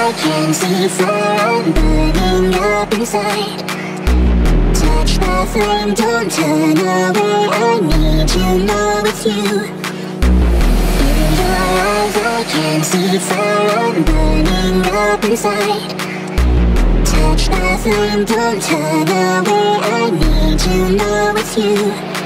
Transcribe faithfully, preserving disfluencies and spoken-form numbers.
I can see fire burning up inside. Touch the flame, don't turn away, I need to know it's you. In your eyes I can see fire burning up inside. Touch the flame, don't turn away, I need to know it's you.